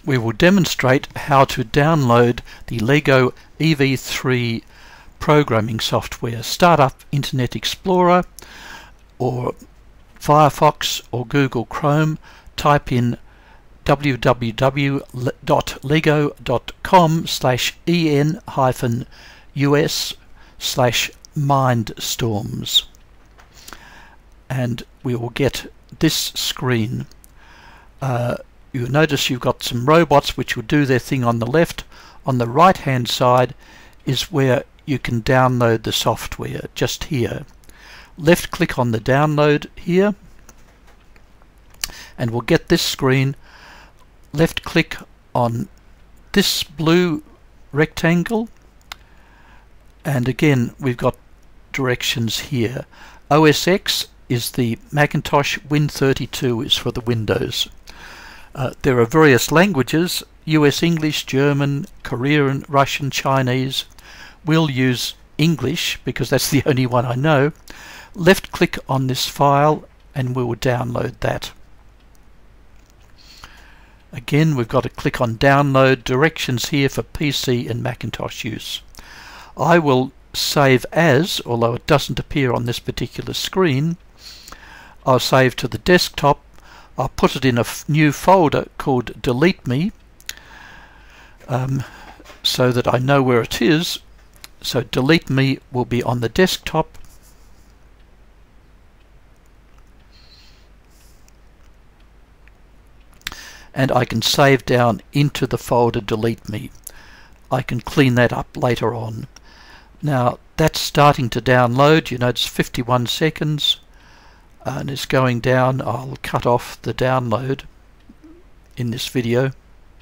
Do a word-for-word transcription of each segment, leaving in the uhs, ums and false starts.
we will demonstrate how to download the LEGO E V three programming software. Start up Internet Explorer or Firefox or Google Chrome, type in w w w dot lego dot com slash en hyphen us slash MindStorms, and we will get this screen. Uh, you'll notice you've got some robots which will do their thing on the left. On the right hand side is where you can download the software, just here. Left click on the download here and we'll get this screen. Left click on this blue rectangle, and again we've got directions here. O S X is the Macintosh, Win thirty-two is for the Windows. Uh, there are various languages: U S English, German, Korean, Russian, Chinese. We'll use English because that's the only one I know. Left click on this file and we will download that. Again, we've got to click on download. Directions here for P C and Macintosh use. I will save as, although it doesn't appear on this particular screen. I'll save to the desktop. I'll put it in a f new folder called Delete Me, um, so that I know where it is. So Delete Me will be on the desktop. And I can save down into the folder Delete Me. I can clean that up later on. Now that's starting to download. You notice fifty-one seconds and it's going down. I'll cut off the download in this video.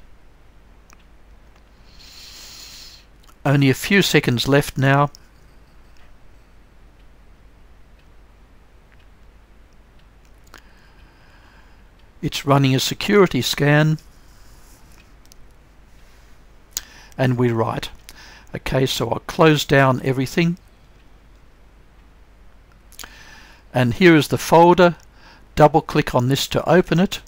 Only a few seconds left now. It's running a security scan and we write. Okay, so I'll close down everything, and here is the folder. Double click on this to open it.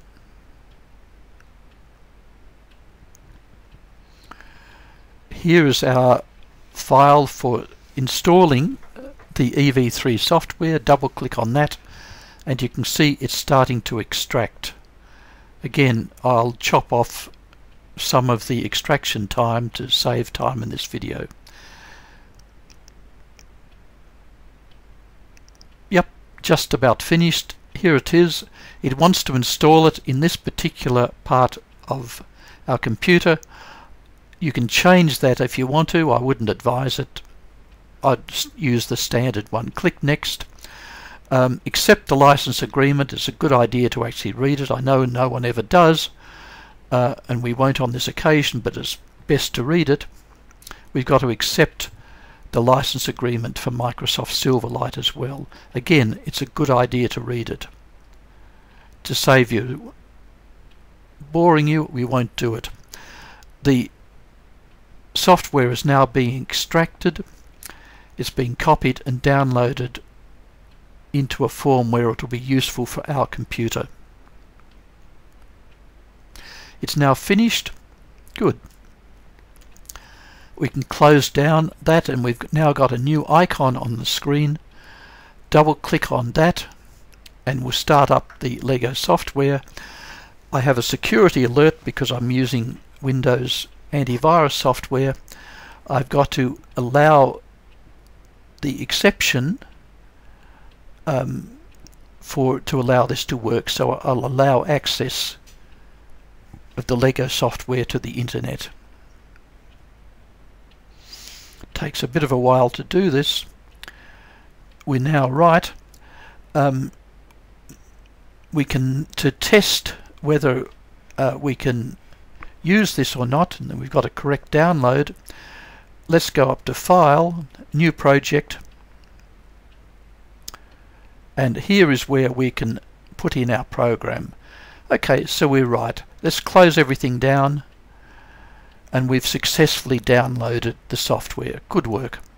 Here is our file for installing the E V three software. Double click on that and you can see it's starting to extract. Again, I'll chop off some of the extraction time to save time in this video. Yep, just about finished. Here it is. It wants to install it in this particular part of our computer. You can change that if you want to. I wouldn't advise it. I'd use the standard one. Click Next. Um, accept the license agreement. It's a good idea to actually read it. I know no one ever does, uh, and we won't on this occasion, but it's best to read it. We've got to accept the license agreement for Microsoft Silverlight as well. Again, it's a good idea to read it. To save you boring you, we won't do it. The software is now being extracted. It's being copied and downloaded into a form where it will be useful for our computer. It's now finished. Good. We can close down that and we've now got a new icon on the screen. Double click on that and we'll start up the LEGO software. I have a security alert because I'm using Windows antivirus software. I've got to allow the exception Um, for to allow this to work, so I'll allow access of the LEGO software to the internet. It takes a bit of a while to do this. We're now right. Um, we can to test whether uh, we can use this or not, and then we've got a correct download. Let's go up to File, New Project. And here is where we can put in our program. Okay, so we're right. Let's close everything down and we've successfully downloaded the software. Good work.